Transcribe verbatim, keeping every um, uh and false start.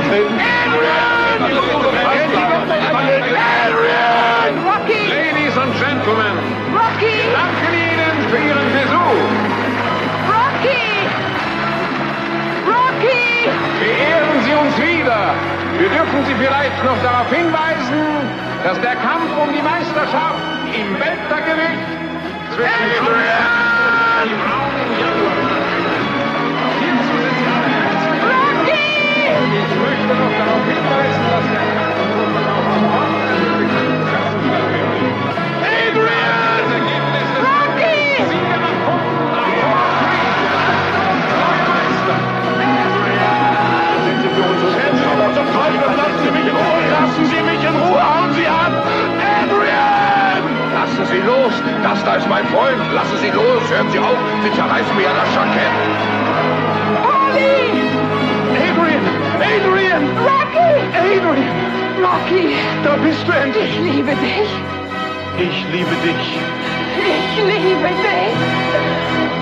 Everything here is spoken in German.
Adrian! Rocky! Ladies and Gentlemen, Rocky! wir danken Ihnen für Ihren Besuch. Rocky! Rocky! Beehren Sie uns wieder. Wir dürfen Sie vielleicht noch darauf hinweisen, dass der Kampf um die Meisterschaft im Weltergewicht zwischen Adrian! Rocky! Ich möchte noch darauf hinweisen, dass der Kampf um die Adrian! Das Ergebnis des Rocky! Sieger nach Punkten nach Neumeister. Sind Sie für uns Schätzchen? Zum Teufel, lassen Sie mich in Ruhe! Lassen Sie mich in Ruhe! Hauen Sie ab! Adrian! Lassen Sie los! Das da ist mein Freund! Lassen Sie los! Hören Sie auf! Sie zerreißen mir ja das Jackett! Polly! Adrian! Adrian! Rocky! Adrian! Rocky! Da bist du endlich! Ich liebe dich! Ich liebe dich! Ich liebe dich!